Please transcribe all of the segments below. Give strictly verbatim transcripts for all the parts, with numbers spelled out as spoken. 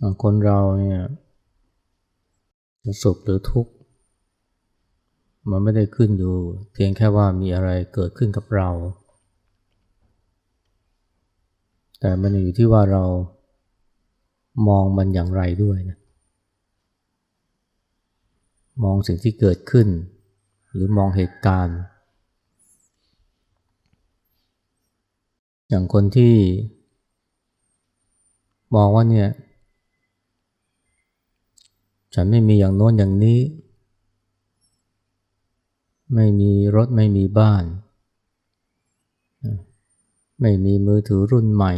คนเราเนี่ยสุขหรือทุกข์มันไม่ได้ขึ้นอยู่เพียงแค่ว่ามีอะไรเกิดขึ้นกับเราแต่มันอยู่ที่ว่าเรามองมันอย่างไรด้วยนะมองสิ่งที่เกิดขึ้นหรือมองเหตุการณ์อย่างคนที่มองว่าเนี่ยฉันไม่มีอย่างโน้นอย่างนี้ไม่มีรถไม่มีบ้านไม่มีมือถือรุ่นใหม่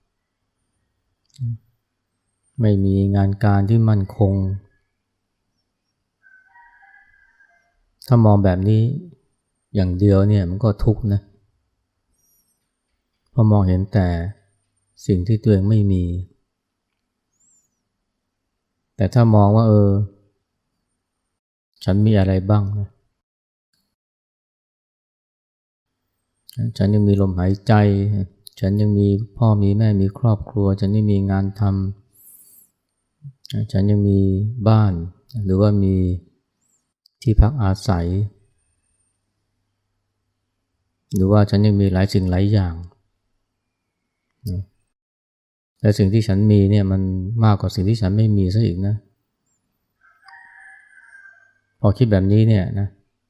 ไม่มีงานการที่มั่นคงถ้ามองแบบนี้อย่างเดียวเนี่ยมันก็ทุกข์นะเพราะมองเห็นแต่สิ่งที่ตัวเองไม่มีแต่ถ้ามองว่าเออฉันมีอะไรบ้างนะฉันยังมีลมหายใจฉันยังมีพ่อมีแม่มีครอบครัวฉันยังมีงานทำฉันยังมีบ้านหรือว่ามีที่พักอาศัยหรือว่าฉันยังมีหลายสิ่งหลายอย่างแต่สิ่งที่ฉันมีเนี่ยมันมากกว่าสิ่งที่ฉันไม่มีซะอีกนะพอคิดแบบนี้เนี่ยนะ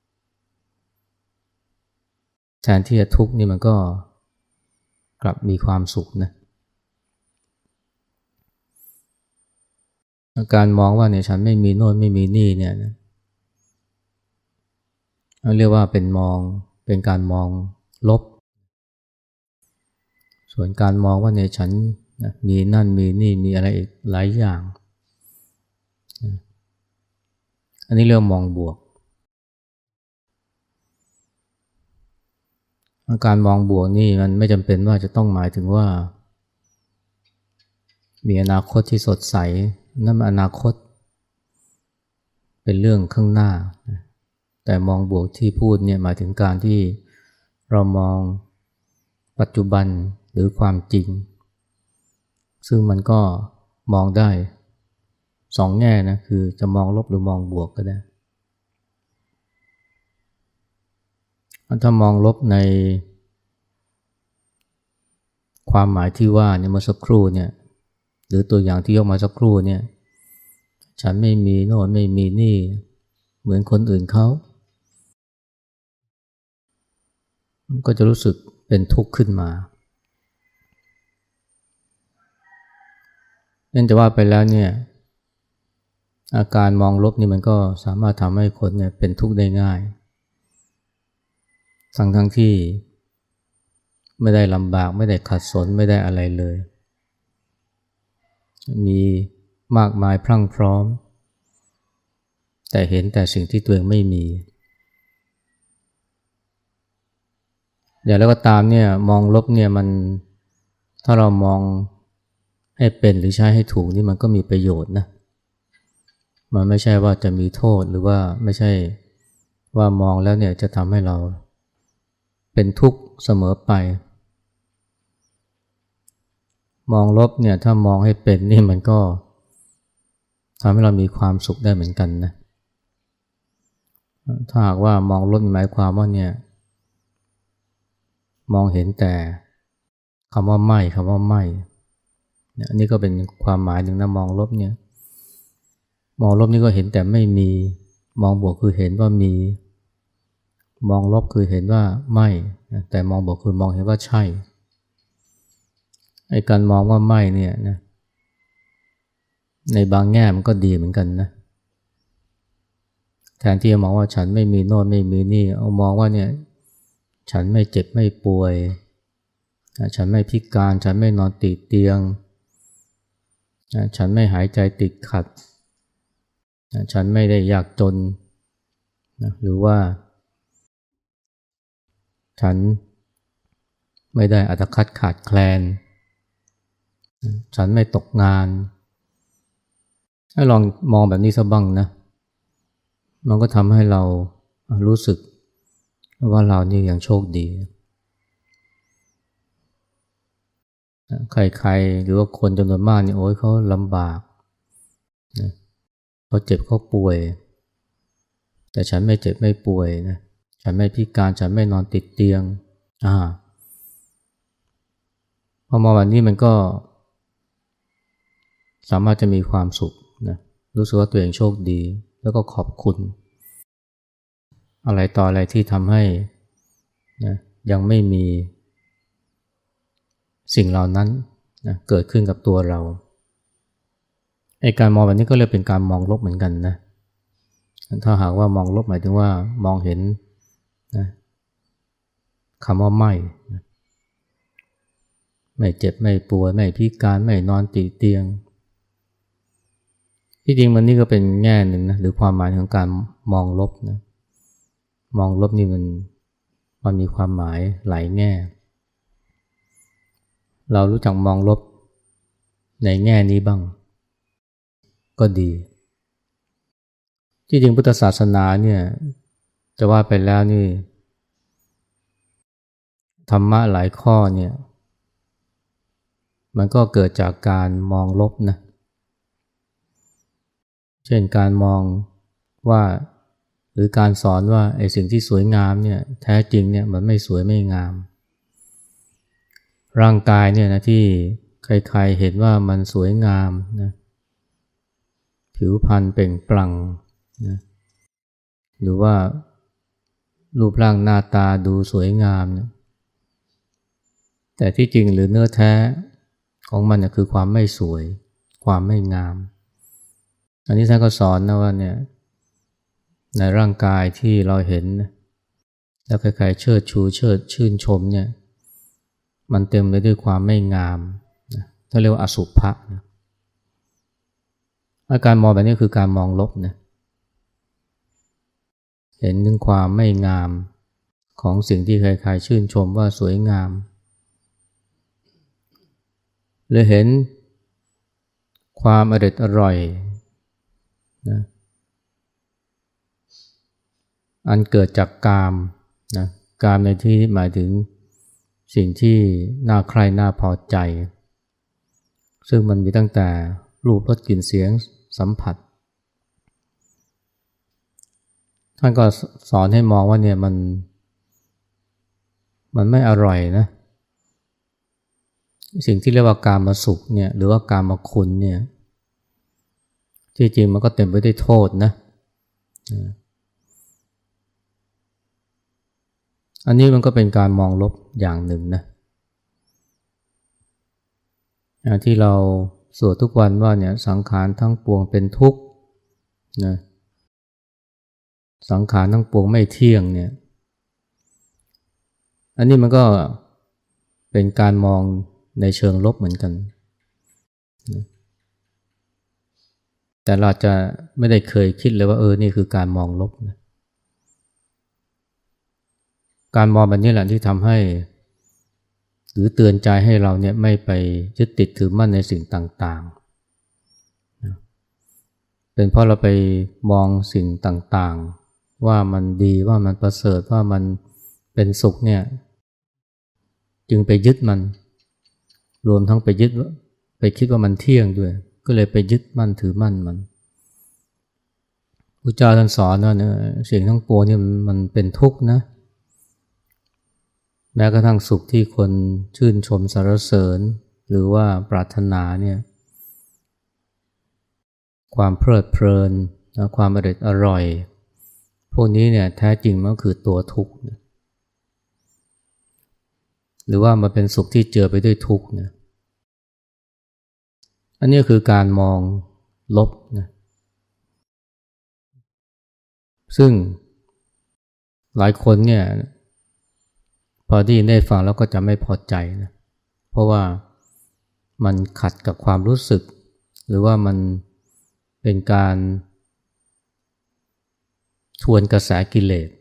แทนที่จะทุกข์นี่มันก็กลับมีความสุขนะการมองว่าเนี่ยฉันไม่มีโน่นไม่มีนี่เนี่ยนะเรียกว่าเป็นมองเป็นการมองลบส่วนการมองว่าเนี่ยฉันนะมีนั่นมีนี่มีอะไรอีกหลายอย่างอันนี้เรียกมองบวกการมองบวกนี่มันไม่จำเป็นว่าจะต้องหมายถึงว่ามีอนาคตที่สดใสนั่นมันอนาคตเป็นเรื่องข้างหน้าแต่มองบวกที่พูดเนี่ยหมายถึงการที่เรามองปัจจุบันหรือความจริงซึ่งมันก็มองได้สองแง่นะคือจะมองลบหรือมองบวกก็ได้ถ้ามองลบในความหมายที่ว่าเนี่ยเมื่อสักครู่เนี่ยหรือตัวอย่างที่ยกมาสักครู่เนี่ยฉันไม่มีโน่นไม่มีนี่เหมือนคนอื่นเขาก็จะรู้สึกเป็นทุกข์ขึ้นมานั่นจะว่าไปแล้วเนี่ยอาการมองลบนี่มันก็สามารถทำให้คนเนี่ยเป็นทุกข์ได้ง่ายทั้งทั้งที่ไม่ได้ลำบากไม่ได้ขัดสนไม่ได้อะไรเลยมีมากมายพรั่งพร้อมแต่เห็นแต่สิ่งที่ตัวเองไม่มีอย่างแล้วก็ตามเนี่ยมองลบเนี่ยมันถ้าเรามองให้เป็นหรือใช้ให้ถูกนี่มันก็มีประโยชน์นะมันไม่ใช่ว่าจะมีโทษหรือว่าไม่ใช่ว่ามองแล้วเนี่ยจะทำให้เราเป็นทุกข์เสมอไปมองลบเนี่ยถ้ามองให้เป็นนี่มันก็ทำให้เรามีความสุขได้เหมือนกันนะถ้าหากว่ามองลบหมายความว่าเนี่ยมองเห็นแต่คำว่าไม่คำว่าไม่อันนี้ก็เป็นความหมายหนึ่งนะมองลบเนี่ยมองลบนี่ก็เห็นแต่ไม่มีมองบวกคือเห็นว่ามีมองลบคือเห็นว่าไม่แต่มองบวกคือมองเห็นว่าใช่ไอ้การมองว่าไม่เนี่ยนะในบางแง่มันก็ดีเหมือนกันนะแทนที่จะมองว่าฉันไม่มีโน่นไม่มีนี่เอามองว่าเนี่ยฉันไม่เจ็บไม่ป่วยฉันไม่พิการฉันไม่นอนติดเตียงฉันไม่หายใจติดขัดฉันไม่ได้ยากจนหรือว่าฉันไม่ได้อัตคัดขาดแคลนฉันไม่ตกงานให้ลองมองแบบนี้สักบ้างนะมันก็ทำให้เรารู้สึกว่าเรานี่ยังโชคดีใครๆหรือว่าคนจำนวนมากนี่โอ้ยเขาลำบากนะเขาเจ็บเขาป่วยแต่ฉันไม่เจ็บไม่ป่วยนะฉันไม่พิการฉันไม่นอนติดเตียงอ่าพอมาวันนี้มันก็สามารถจะมีความสุขนะรู้สึกว่าตัวเองโชคดีแล้วก็ขอบคุณอะไรต่ออะไรที่ทำให้นะยังไม่มีสิ่งเหล่านั้นนะเกิดขึ้นกับตัวเราไอ้การมองแบบนี้ก็เลยเป็นการมองลบเหมือนกันนะถ้าหากว่ามองลบหมายถึงว่ามองเห็นนะคำว่าไม่นะไม่เจ็บไม่ป่วยไม่พิการไม่นอนติดเตียงที่จริงมันนี่ก็เป็นแง่หนึ่งนะหรือความหมายของการมองลบนะมองลบนี่มันมันมีความหมายหลายแง่เรารู้จักมองลบในแง่นี้บ้างก็ดีที่จริงพุทธศาสนาเนี่ยจะว่าไปแล้วนี่ธรรมะหลายข้อเนี่ยมันก็เกิดจากการมองลบนะเช่นการมองว่าหรือการสอนว่าไอ้สิ่งที่สวยงามเนี่ยแท้จริงเนี่ยมันไม่สวยไม่งามร่างกายเนี่ยนะที่ใครๆเห็นว่ามันสวยงามนะผิวพรรณเปล่งปลั่งนะหรือว่ารูปร่างหน้าตาดูสวยงามนะแต่ที่จริงหรือเนื้อแท้ของมันนะคือความไม่สวยความไม่งามอันนี้ท่านก็สอนนะว่าเนี่ยในร่างกายที่เราเห็นนะแล้วใครๆเชิดชูเชิดชื่นชมเนี่ยมันเต็มไปด้วยความไม่งามนะถ้าเรียกว่าอสุภะนะอาการมองแบบนี้คือการมองลบนะเห็นถึงความไม่งามของสิ่งที่ใครๆชื่นชมว่าสวยงามหรือเห็นความอร่อยอร่อยนะอันเกิดจากกามนะกามในที่หมายถึงสิ่งที่น่าใคร่น่าพอใจซึ่งมันมีตั้งแต่รูปรสกลิ่นเสียงสัมผัสท่านก็สอนให้มองว่าเนี่ยมันมันไม่อร่อยนะสิ่งที่เรียกว่ากามสุขเนี่ยหรือว่ากามคุณเนี่ยที่จริงมันก็เต็มไปด้วยโทษนะอันนี้มันก็เป็นการมองลบอย่างหนึ่งนะที่เราสวดทุกวันว่าเนี่ยสังขารทั้งปวงเป็นทุกข์นะสังขารทั้งปวงไม่เที่ยงเนี่ยอันนี้มันก็เป็นการมองในเชิงลบเหมือนกันนะแต่เราจะไม่ได้เคยคิดเลยว่าเออนี่คือการมองลบนะการมองแบบนี้แหละที่ทำให้หรือเตือนใจให้เราเนี่ยไม่ไปยึดติดถือมั่นในสิ่งต่างๆนะเป็นเพราะเราไปมองสิ่งต่างๆว่ามันดีว่ามันประเสริฐว่ามันเป็นสุขเนี่ยจึงไปยึดมันรวมทั้งไปยึดไปคิดว่ามันเที่ยงด้วยก็เลยไปยึดมั่นถือมั่นมันพระเจ้าท่านสอนว่าเนี่ยสิ่งทั้งปวงนี่มันเป็นทุกข์นะแม้กระทั่งสุขที่คนชื่นชมสรรเสริญหรือว่าปรารถนาเนี่ยความเพลิดเพลินและความอร่อยอร่อยพวกนี้เนี่ยแท้จริงมันก็คือตัวทุกข์หรือว่ามันเป็นสุขที่เจือไปด้วยทุกข์เนี่ยอันนี้คือการมองลบนะซึ่งหลายคนเนี่ยพอได้ยินได้ฟังแล้วก็จะไม่พอใจนะเพราะว่ามันขัดกับความรู้สึกหรือว่ามันเป็นการทวนกระแสกิเลส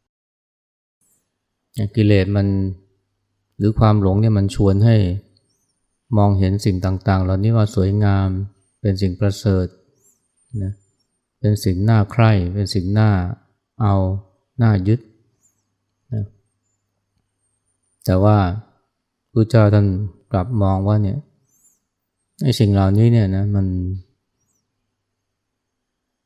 กิเลสมันหรือความหลงเนี่ยมันชวนให้มองเห็นสิ่งต่างๆเหล่านี้ว่าสวยงามเป็นสิ่งประเสริฐนะเป็นสิ่งน่าใคร่เป็นสิ่งน่าเอาน่ายึดนะแต่ว่าพระเจ้าท่านกลับมองว่าเนี่ยไอ้สิ่งเหล่านี้เนี่ยนะมัน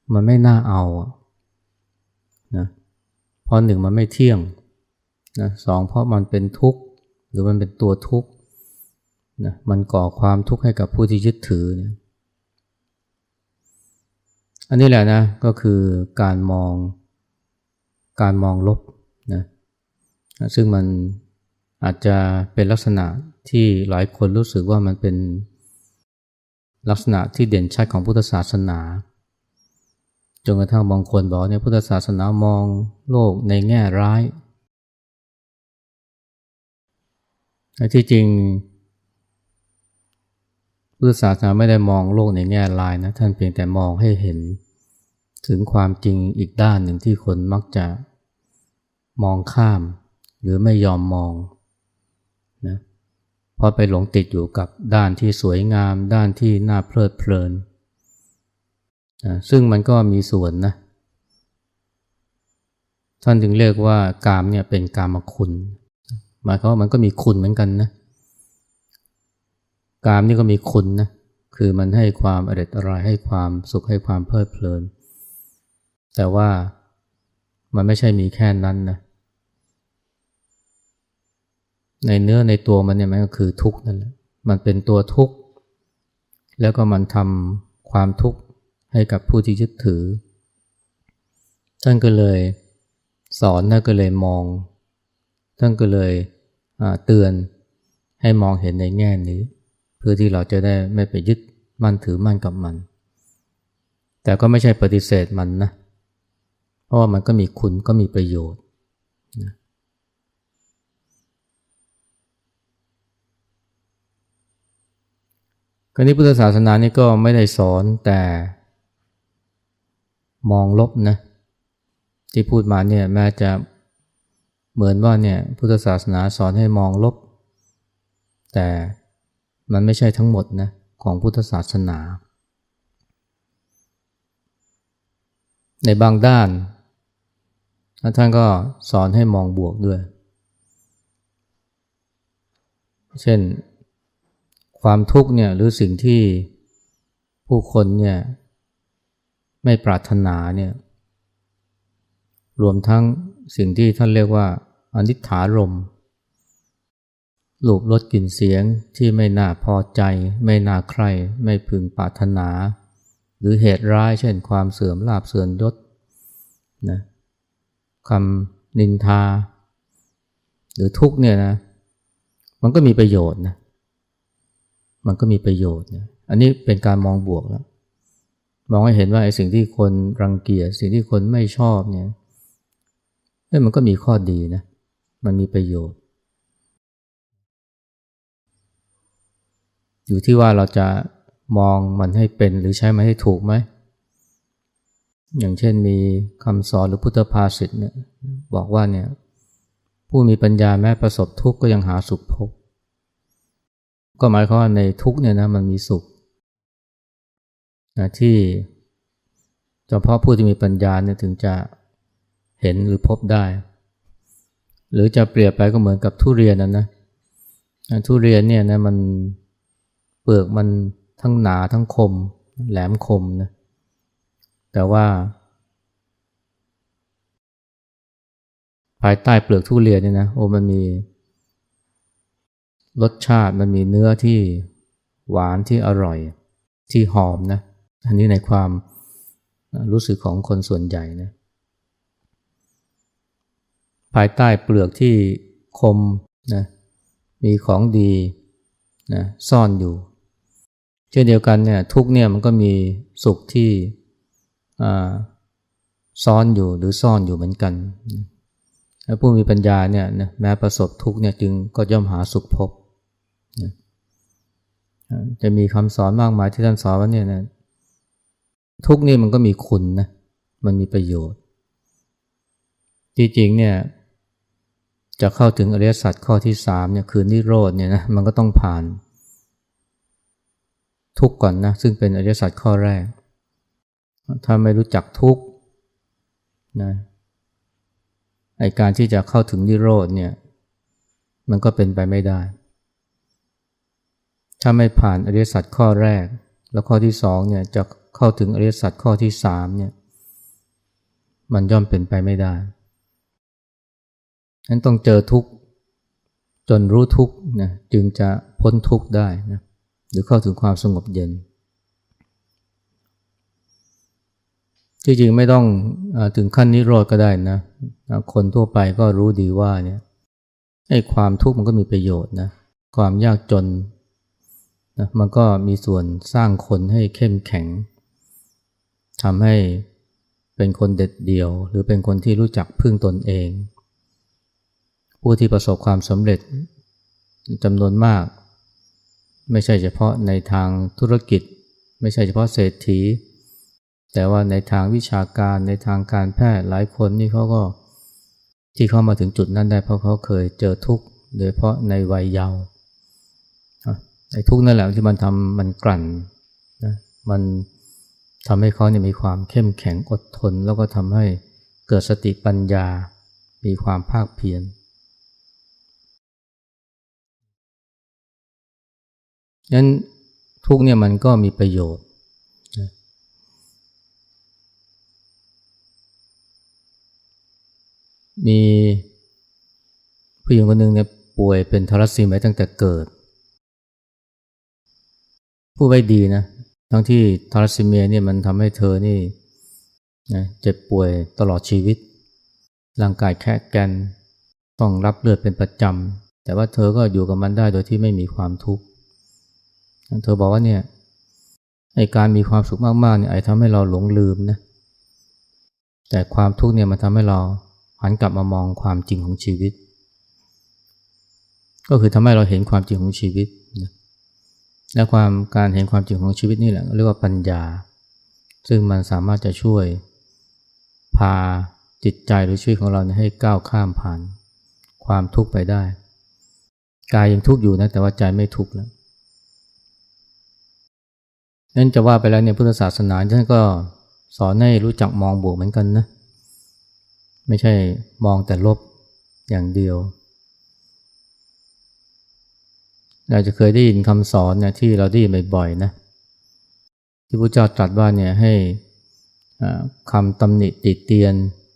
มันไม่น่าเอานะเพราะหนึ่งมันไม่เที่ยงนะสองเพราะมันเป็นทุกข์หรือมันเป็นตัวทุกข์นะมันก่อความทุกข์ให้กับผู้ที่ยึดถือเนี่ยอันนี้แหละนะก็คือการมองการมองลบนะซึ่งมันอาจจะเป็นลักษณะที่หลายคนรู้สึกว่ามันเป็นลักษณะที่เด่นชัดของพุทธศาสนาจนกระทั่งบางคนบอกเนี่ยพุทธศาสนามองโลกในแง่ร้ายที่จริงพุทธศาสนาไม่ได้มองโลกในแง่ร้ายนะท่านเพียงแต่มองให้เห็นถึงความจริงอีกด้านหนึ่งที่คนมักจะมองข้ามหรือไม่ยอมมองนะเพราะไปหลงติดอยู่กับด้านที่สวยงามด้านที่น่าเพลิดเพลินนะซึ่งมันก็มีส่วนนะท่านจึงเรียกว่ากามเนี่ยเป็นกามคุณหมายความว่ามันก็มีคุณเหมือนกันนะกามนี่ก็มีคุณนะคือมันให้ความอร็ดอร่อยให้ความสุขให้ความเพลิดเพลินแต่ว่ามันไม่ใช่มีแค่นั้นนะในเนื้อในตัวมันเนี่ยมันก็คือทุกข์นั่นแหละมันเป็นตัวทุกข์แล้วก็มันทำความทุกข์ให้กับผู้ที่ยึดถือท่านก็เลยสอนท่านก็เลยมองท่านก็เลยเตือนให้มองเห็นในแง่นี้เพื่อที่เราจะได้ไม่ไปยึดมั่นถือมั่นกับมันแต่ก็ไม่ใช่ปฏิเสธมันนะเพราะว่ามันก็มีคุณก็มีประโยชน์นะคราวนี้พุทธศาสนานี่ก็ไม่ได้สอนแต่มองลบนะที่พูดมาเนี่ยแม้จะเหมือนว่าเนี่ยพุทธศาสนาสอนให้มองลบแต่มันไม่ใช่ทั้งหมดนะของพุทธศาสนาในบางด้านท่านก็สอนให้มองบวกด้วยเช่นความทุกข์เนี่ยหรือสิ่งที่ผู้คนเนี่ยไม่ปรารถนาเนี่ยรวมทั้งสิ่งที่ท่านเรียกว่าอนิจฐารมณ์รูปรสกลิ่นเสียงที่ไม่น่าพอใจไม่น่าใคร่ไม่พึงปรารถนาหรือเหตุร้ายเช่นความเสื่อมลาภเสื่อมยศนะคำนินทาหรือทุกข์เนี่ยนะมันก็มีประโยชน์นะมันก็มีประโยชน์นะอันนี้เป็นการมองบวกแล้วมองให้เห็นว่าไอ้สิ่งที่คนรังเกียจสิ่งที่คนไม่ชอบเนี่ยเอ้ยมันก็มีข้อดีนะมันมีประโยชน์อยู่ที่ว่าเราจะมองมันให้เป็นหรือใช้มันให้ถูกไหมอย่างเช่นมีคำสอนหรือพุทธภาษิตเนี่ยบอกว่าเนี่ยผู้มีปัญญาแม้ประสบทุกข์ก็ยังหาสุขพบก็หมายความว่าในทุกข์เนี่ยนะมันมีสุขนะที่เฉพาะผู้ที่มีปัญญาเนี่ยถึงจะเห็นหรือพบได้หรือจะเปรียบไปก็เหมือนกับทุเรียนนะนะทุเรียนเนี่ยนะมันเปลือกมันทั้งหนาทั้งคมแหลมคมนะแต่ว่าภายใต้เปลือกทุเรียนเนี่ยนะโอ้มันมีรสชาติมันมีเนื้อที่หวานที่อร่อยที่หอมนะอันนี้ในความรู้สึกของคนส่วนใหญ่นะภายใต้เปลือกที่คมนะมีของดีนะซ่อนอยู่เช่นเดียวกันเนี่ยทุกเนี่ยมันก็มีสุขที่ซ่อนอยู่หรือซ่อนอยู่เหมือนกันและผู้มีปัญญาเนี่ยนะแม้ประสบทุกเนี่ยจึงก็ย่อมหาสุขพบนะจะมีคำสอนมากมายที่ท่านสอนว่าเนี่ยนะทุกนี่มันก็มีคุณนะมันมีประโยชน์จริงๆเนี่ยจะเข้าถึงอริยสัจข้อที่สามเนี่ยคือนิโรธเนี่ยนะมันก็ต้องผ่านทุกข์ก่อนนะซึ่งเป็นอริยสัจข้อแรกถ้าไม่รู้จักทุกข์นะไอ้การที่จะเข้าถึงนิโรธเนี่ยมันก็เป็นไปไม่ได้ถ้าไม่ผ่านอริยสัจข้อแรกแล้วข้อที่สองเนี่ยจะเข้าถึงอริยสัจข้อที่สามเนี่ยมันย่อมเป็นไปไม่ได้นั้นต้องเจอทุกข์จนรู้ทุกข์นะจึงจะพ้นทุกข์ได้นะหรือเข้าถึงความสงบเย็นที่จริงไม่ต้องถึงขั้นนิโรธก็ได้นะคนทั่วไปก็รู้ดีว่าเนี่ยไอ้ความทุกข์มันก็มีประโยชน์นะความยากจนนะมันก็มีส่วนสร้างคนให้เข้มแข็งทำให้เป็นคนเด็ดเดี่ยวหรือเป็นคนที่รู้จักพึ่งตนเองผู้ที่ประสบความสำเร็จจำนวนมากไม่ใช่เฉพาะในทางธุรกิจไม่ใช่เฉพาะเศรษฐีแต่ว่าในทางวิชาการในทางการแพทย์หลายคนนี่เขาก็ที่เข้ามาถึงจุดนั้นได้เพราะเขาเคยเจอทุกข์โดยเฉพาะในวัยเยาว์ไอ้ทุกข์นั่นแหละที่มันทำมันกลั่นนะมันทำให้เขาเนี่ยมีความเข้มแข็งอดทนแล้วก็ทำให้เกิดสติปัญญามีความภาคเพียรงั้นทุกข์เนี่ยมันก็มีประโยชน์นะมีผู้หญิงคนหนึ่งเนี่ยป่วยเป็นทาลัสซีเมียตั้งแต่เกิดผู้ไว้ดีนะทั้งที่ทาลัสซีเมียเนี่ยมันทำให้เธอนี่นะเจ็บป่วยตลอดชีวิตร่างกายแข็งแกร่งต้องรับเลือดเป็นประจำแต่ว่าเธอก็อยู่กับมันได้โดยที่ไม่มีความทุกข์เธอบอกว่าเนี่ยไอ้การมีความสุขมากๆเนี่ยไอ้ทำให้เราหลงลืมนะแต่ความทุกข์เนี่ยมันทำให้เราหันกลับมามองความจริงของชีวิตก็คือทำให้เราเห็นความจริงของชีวิตนะและความการเห็นความจริงของชีวิตนี่แหละเรียกว่าปัญญาซึ่งมันสามารถจะช่วยพาจิตใจหรือชีวิตของเราให้ก้าวข้ามผ่านความทุกข์ไปได้กายยังทุกข์อยู่นะแต่ว่าใจไม่ทุกข์แล้วนั่นจะว่าไปแล้วเนี่ยพุทธศาสนาท่านก็สอนให้รู้จักมองบวกเหมือนกันนะไม่ใช่มองแต่ลบอย่างเดียวเราจะเคยได้ยินคำสอนเนี่ยที่เราได้ยินบ่อยๆนะที่พระเจ้าตรัสว่าเนี่ยให้คำตำหนิติเตียน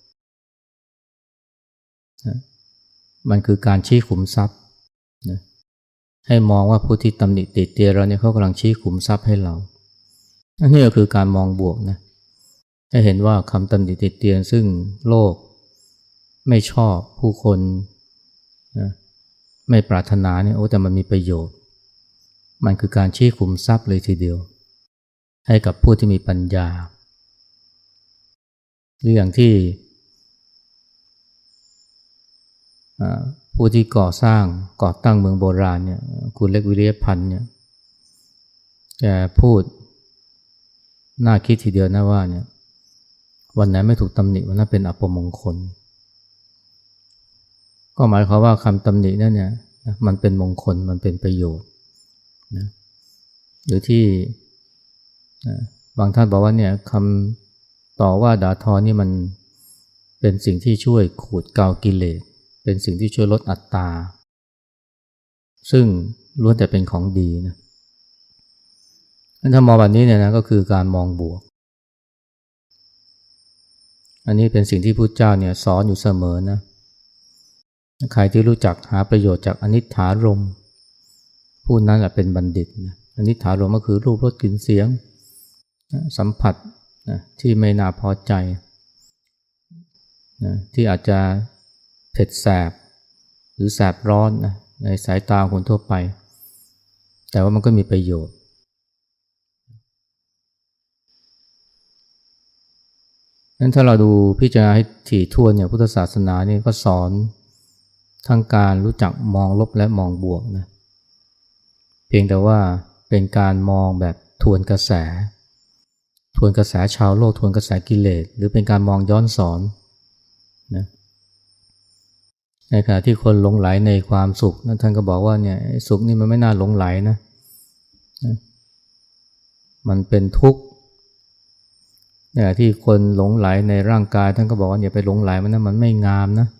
มันคือการชี้ขุมทรัพย์นะให้มองว่าผู้ที่ตำหนิติเตียนเราเนี่ยเขากำลังชี้ขุมทรัพย์ให้เราอันนี้ก็คือการมองบวกนะให้เห็นว่าคำตำหนิติเตียนซึ่งโลกไม่ชอบผู้คนนะไม่ปรารถนาเนี่ยโอ้แต่มันมีประโยชน์มันคือการชี้ขุมทรัพย์เลยทีเดียวให้กับผู้ที่มีปัญญาหรืออย่างที่ผู้ที่ก่อสร้างก่อตั้งเมืองโบราณเนี่ยคุณเล็กวิริยพันธ์เนี่ยแกพูดน่าคิดทีเดียวนะว่าเนี่ยวันไหนไม่ถูกตำหนิวันนั้นเป็นอัปมงคลก็หมายความว่าคำตำหนินั่นเนี่ยมันเป็นมงคลมันเป็นประโยชน์นะหรือที่บางท่านบอกว่าเนี่ยคำต่อว่าด่าทอนี่มันเป็นสิ่งที่ช่วยขูดเกลากิเลสเป็นสิ่งที่ช่วยลดอัตตาซึ่งล้วนแต่เป็นของดีนะถ้ามองแบบนี้เนี่ยนะก็คือการมองบวกอันนี้เป็นสิ่งที่พุทธเจ้าเนี่ยสอนอยู่เสมอนะใครที่รู้จักหาประโยชน์จากอนิจฐารมณ์ผู้นั้นแหละเป็นบัณฑิตนะอนิจฐารมณ์ก็คือรูปรสกลิ่นเสียงสัมผัสนะที่ไม่น่าพอใจนะที่อาจจะเผ็ดแสบหรือแสบร้อนนะในสายตาคนทั่วไปแต่ว่ามันก็มีประโยชน์นั้นถ้าเราดูพิจารณาให้ถี่ถ้วนเนี่ยพุทธศาสนาเนี่ยก็สอนทั้งการรู้จักมองลบและมองบวกนะเพียงแต่ว่าเป็นการมองแบบทวนกระแสทวนกระแสชาวโลกทวนกระแสกิเลสหรือเป็นการมองย้อนสอนนะในขณะที่คนหลงไหลในความสุขนั้นท่านก็บอกว่าเนี่ยสุขนี่มันไม่น่าหลงไหลนะนะมันเป็นทุกข์ในขณะที่คนหลงไหลในร่างกายท่านก็บอกว่าอย่าไปหลงไหลมันนะมันไม่งามนะ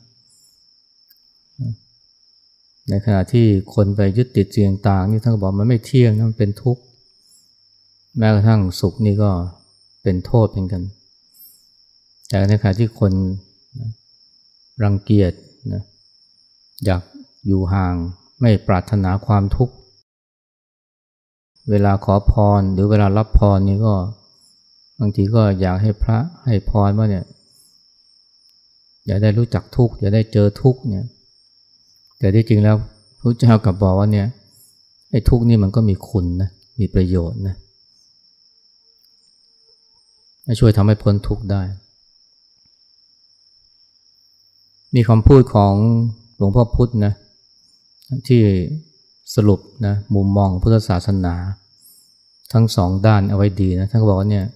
ในขณะที่คนไปยึดติดสิ่งต่างๆนี่ท่านก็บอกมันไม่เที่ยงนะมันเป็นทุกข์แม้กระทั่งสุขนี่ก็เป็นโทษเหมือนกันแต่ในขณะที่คนนะรังเกียจนะอยากอยู่ห่างไม่ปรารถนาความทุกข์เวลาขอพรหรือเวลารับพรนี่ก็บางทีก็อยากให้พระให้พรว่าเนี่ยอย่าได้รู้จักทุกข์อย่าได้เจอทุกข์เนี่ยแต่ที่จริงแล้วพระเจ้ากลับบอกว่าเนี่ยไอ้ทุกข์นี่มันก็มีคุณนะมีประโยชน์นะช่วยทำให้พ้นทุกข์ได้มีคำพูดของหลวงพ่อพุธนะที่สรุปนะมุมมองของพุทธศาสนาทั้งสองด้านเอาไว้ดีนะท่านก็บอกว่าเนี่ย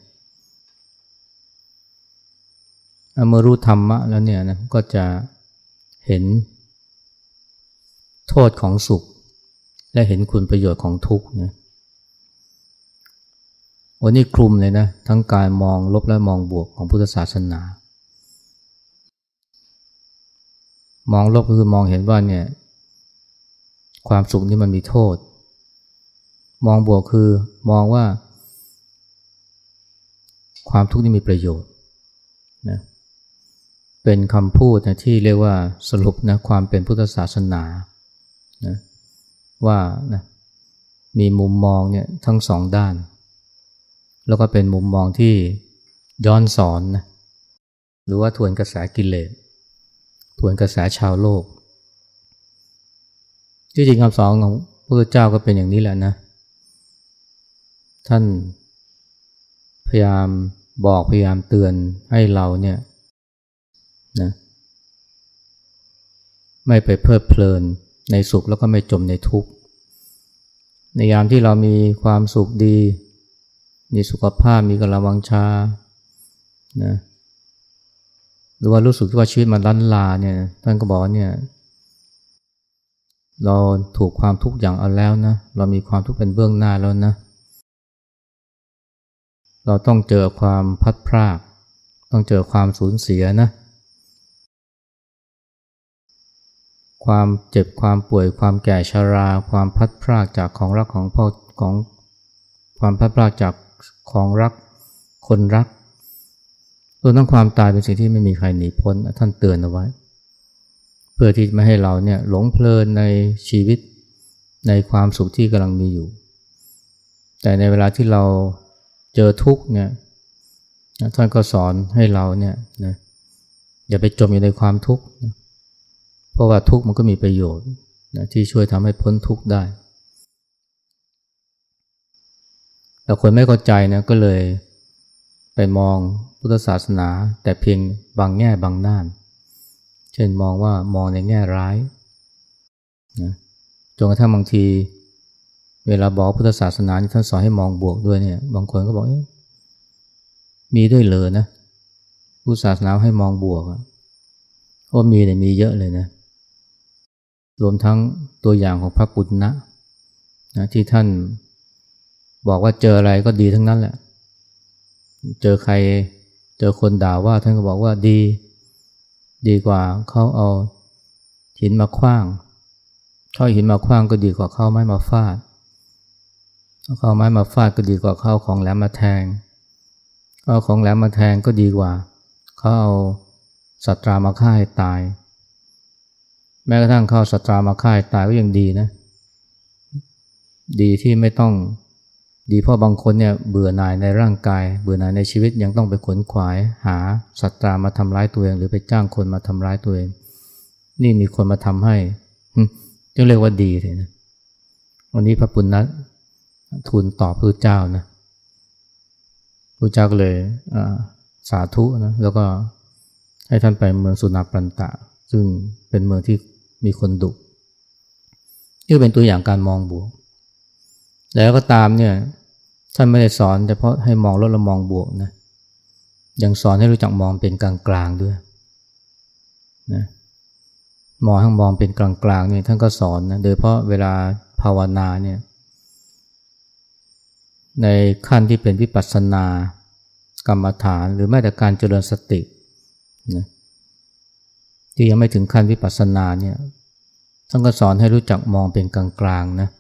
เมื่อรู้ธรรมะแล้วเนี่ยนะก็จะเห็นโทษของสุขและเห็นคุณประโยชน์ของทุกข์นะวันนี้คลุมเลยนะทั้งการมองลบและมองบวกของพุทธศาสนามองลบก็คือมองเห็นว่าเนี่ยความสุขนี่มันมีโทษมองบวกคือมองว่าความทุกข์นี่มีประโยชน์นะเป็นคำพูดนะที่เรียกว่าสรุปนะความเป็นพุทธศาสนานะว่านะมีมุมมองเนี่ยทั้งสองด้านแล้วก็เป็นมุมมองที่ย้อนสอนนะหรือว่าทวนกระแสกิเลสทวนกระแสชาวโลกที่จริงคำสอนของพระพุทธเจ้าก็เป็นอย่างนี้แหละนะท่านพยายามบอกพยายามเตือนให้เราเนี่ยนะไม่ไปเพลิดเพลินในสุขแล้วก็ไม่จมในทุกข์ในยามที่เรามีความสุขดีมีสุขภาพมีกำลังวังชานะหรือว่ารู้สึกว่าชีวิตมันล้นลาเนี่ยท่านก็บอกว่าเนี่ยเราถูกความทุกข์อย่างเอาแล้วนะเรามีความทุกข์เป็นเบื้องหน้าแล้วนะเราต้องเจอความพัดพรากต้องเจอความสูญเสียนะความเจ็บความป่วยความแก่ชราความพัดพรากจากของรักของพ่อของความพัดพรากจากของรักคนรักรวมทั้งความตายเป็นสิ่งที่ไม่มีใครหนีพ้นท่านเตือนเอาไว้เพื่อที่ไม่ให้เราเนี่ยหลงเพลินในชีวิตในความสุขที่กำลังมีอยู่แต่ในเวลาที่เราเจอทุกข์เนี่ยท่านก็สอนให้เราเนี่ยนะอย่าไปจมอยู่ในความทุกข์นะเพราะว่าทุกข์มันก็มีประโยชน์นะที่ช่วยทำให้พ้นทุกข์ได้แต่คนไม่เข้าใจนะก็เลยไปมองพุทธศาสนาแต่เพียงบางแง่บางด้านเช่นมองว่ามองในแง่ร้ายนะจนกระทั่งบางทีเวลาบอกพุทธศาสนาที่ท่านสอนให้มองบวกด้วยเนี่ยบางคนก็บอกมีด้วยเลยนะพุทธศาสนาให้มองบวกเพราะมีเนี่ยมีเยอะเลยนะรวมทั้งตัวอย่างของพระปุณณะนะที่ท่านบอกว่าเจออะไรก็ดีทั้งนั้นแหละเจอใครเจอคนด่าว่าท่านก็บอกว่าดีดีกว่าเขาเอาหินมาขว้างเขาหินมาขว้างก็ดีกว่าเขาไม้มาฟาดเขาไม้มาฟาดก็ดีกว่าเขาของแหลมมาแทงเอาของแหลมมาแทงก็ดีกว่าเขาเอาสัตรามาฆ่าให้ตายแม้กระทั่งเขาสัตรามาฆ่าให้ตายก็ยังดีนะดีที่ไม่ต้องดีเพราะบางคนเนี่ยเบื่อหน่ายในร่างกายเบื่อหน่ายในชีวิตยังต้องไปขวนขวายหาสัตรามาทำร้ายตัวเองหรือไปจ้างคนมาทำร้ายตัวเองนี่มีคนมาทำให้จึงเรียกว่าดีเลยนะวันนี้พระปุณณะทูลตอบพระเจ้านะพระเจ้าก็เลยสาธุนะแล้วก็ให้ท่านไปเมืองสุนาปันตะซึ่งเป็นเมืองที่มีคนดุนี่เป็นตัวอย่างการมองบวกแล้วก็ตามเนี่ยท่านไม่ได้สอนเฉพาะให้มองลดและมองบวกนะยังสอนให้รู้จักมองเป็นกลางๆด้วยนะมองให้มองเป็นกลางๆเนี่ยท่านก็สอนนะโดยเฉพาะเวลาภาวนาเนี่ยในขั้นที่เป็นวิปัสสนากรรมฐานหรือแม้แต่การเจริญสตินะที่ยังไม่ถึงขั้นวิปัสสนาเนี่ยท่านก็สอนให้รู้จักมองเป็นกลางๆนะ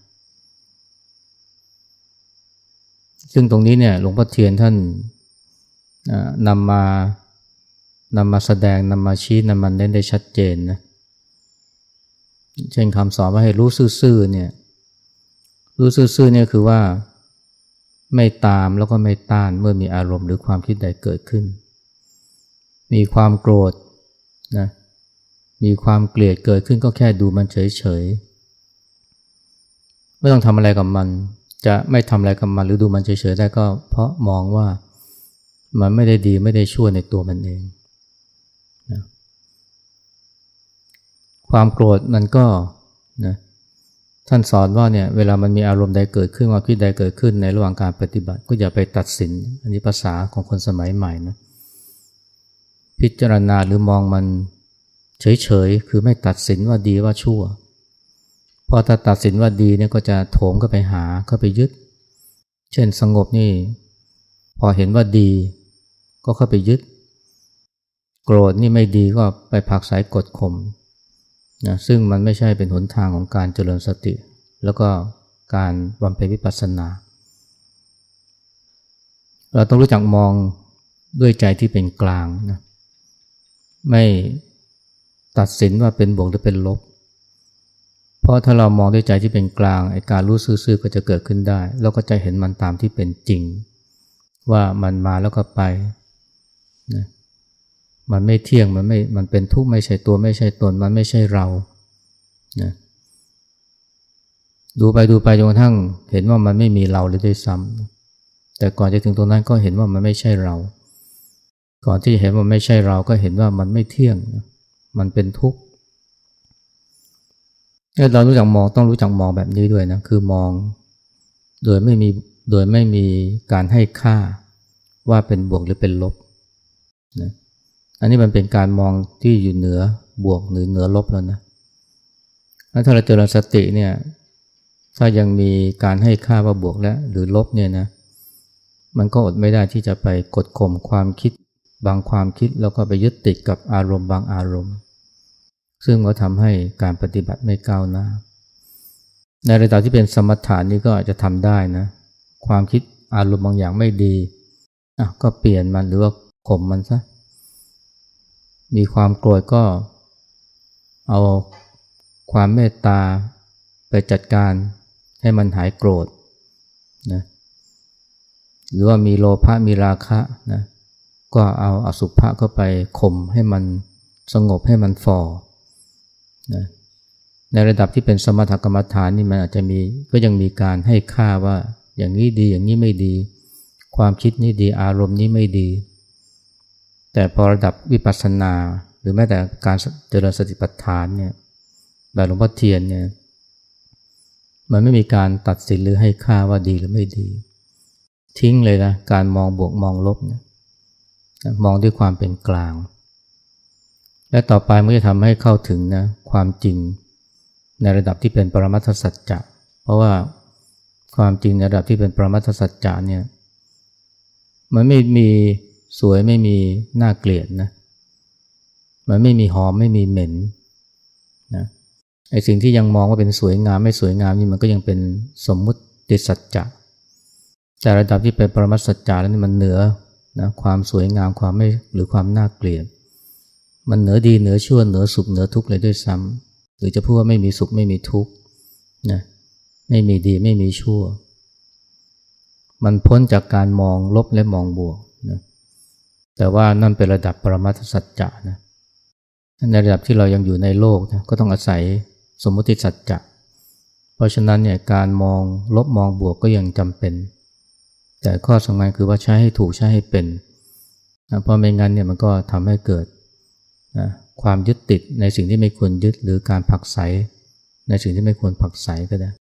ซึ่งตรงนี้เนี่ยหลวงพ่อเทียนท่านนำมานำมาแสดงนำมาชี้นำมาเน้นได้ชัดเจนนะเช่นคำสอนว่าให้รู้ซื่อๆเนี่ยรู้ซื่อๆเนี่ยคือว่าไม่ตามแล้วก็ไม่ต้านเมื่อมีอารมณ์หรือความคิดใดเกิดขึ้นมีความโกรธนะมีความเกลียดเกิดขึ้นก็แค่ดูมันเฉยๆไม่ต้องทำอะไรกับมันจะไม่ทำอะไรกับมันหรือดูมันเฉยๆได้ก็เพราะมองว่ามันไม่ได้ดีไม่ได้ชั่วในตัวมันเองนะความโกรธมันก็นะท่านสอนว่าเนี่ยเวลามันมีอารมณ์ใดเกิดขึ้นความคิดใดเกิดขึ้นในระหว่างการปฏิบัติก็อย่าไปตัดสินอันนี้ภาษาของคนสมัยใหม่นะพิจารณาหรือมองมันเฉยๆคือไม่ตัดสินว่าดีว่าชั่วพอถ้าตัดสินว่าดีเนี่ยก็จะโถมเข้าไปหาเข้าไปยึดเช่นสงบนี่พอเห็นว่าดีก็เข้าไปยึดโกรธนี่ไม่ดีก็ไปผลักไสกดข่มนะซึ่งมันไม่ใช่เป็นหนทางของการเจริญสติแล้วก็การบำเพ็ญวิปัสสนาเราต้องรู้จักมองด้วยใจที่เป็นกลางนะไม่ตัดสินว่าเป็นบวกหรือเป็นลบเพราะถ้าเรามองด้วยใจที่เป็นกลางไอ้การรู้ซื่อๆก็จะเกิดขึ้นได้แล้วก็จะเห็นมันตามที่เป็นจริงว่ามันมาแล้วก็ไปนะมันไม่เที่ยงมันไม่มันเป็นทุกข์ไม่ใช่ตัวไม่ใช่ตนมันไม่ใช่เรานะดูไปดูไปจนกระทั่งเห็นว่ามันไม่มีเราเลยด้วยซ้ำแต่ก่อนจะถึงตรงนั้นก็เห็นว่ามันไม่ใช่เราก่อนที่จะเห็นว่าไม่ใช่เราก็เห็นว่ามันไม่เที่ยงมันเป็นทุกข์เรารู้จักมองต้องรู้จักมองแบบนี้ด้วยนะคือมองโดยไม่มีโดยไม่มีการให้ค่าว่าเป็นบวกหรือเป็นลบนะอันนี้มันเป็นการมองที่อยู่เหนือบวกหรือเหนือลบแล้วนะถ้าเราเจริญสติเนี่ยถ้ายังมีการให้ค่าว่าบวกและหรือลบเนี่ยนะมันก็อดไม่ได้ที่จะไปกดข่มความคิดบางความคิดแล้วก็ไปยึดติดกับอารมณ์บางอารมณ์ซึ่งก็ทำให้การปฏิบัติไม่ก้าวหน้าในระดับที่เป็นสมถะนี่ก็อาจจะทำได้นะความคิดอารมณ์บางอย่างไม่ดีอ่ะก็เปลี่ยนมันหรือว่าข่มมันซะมีความโกรธก็เอาความเมตตาไปจัดการให้มันหายโกรธนะหรือว่ามีโลภะมีราคะนะก็เอาอสุภะเข้าไปข่มให้มันสงบให้มันฝ่อนะในระดับที่เป็นสมถกรรมฐานนี่มันอาจจะมีก็ยังมีการให้ค่าว่าอย่างนี้ดีอย่างนี้ไม่ดีความคิดนี้ดีอารมณ์นี้ไม่ดีแต่พอระดับวิปัสสนาหรือแม้แต่การเจริญสติปัฏฐานเนี่ยแบบหลวงพ่อเทียนเนี่ยมันไม่มีการตัดสินหรือให้ค่าว่าดีหรือไม่ดีทิ้งเลยนะการมองบวกมองลบเนี่ยมองด้วยความเป็นกลางและต่อไปมันจะทำให้เข้าถึงนะความจริงในระดับที่เป็นปรมัตถสัจจะเพราะว่าความจริงในระดับที่เป็นปรมัตถสัจจะเนี่ยมันไม่มีสวยไม่มีน่าเกลียดนะมันไม่มีหอมไม่มีเหม็นนะไอ้สิ่งที่ยังมองว่าเป็นสวยงามไม่สวยงามนี่มันก็ยังเป็นสมมุติสัจจะแต่ระดับที่เป็นปรมัตถสัจจะแล้วนี่มันเหนือนะความสวยงามความไม่หรือความน่าเกลียดมันเหนือดีเหนือชั่วเหนือสุขเหนือทุกข์เลยด้วยซ้ำหรือจะพูดว่าไม่มีสุขไม่มีทุกข์นะไม่มีดีไม่มีชั่วมันพ้นจากการมองลบและมองบวกนะแต่ว่านั่นเป็นระดับปรมัตถสัจจะนะในระดับที่เรายังอยู่ในโลกนะก็ต้องอาศัยสมมุติสัจจะเพราะฉะนั้นเนี่ยการมองลบมองบวกก็ยังจำเป็นแต่ข้อสำคัญคือว่าใช้ให้ถูกใช้ให้เป็นนะเพราะไม่งั้นเนี่ยมันก็ทำให้เกิดนะความยึดติดในสิ่งที่ไม่ควรยึดหรือการผลักไสในสิ่งที่ไม่ควรผลักไสก็ได้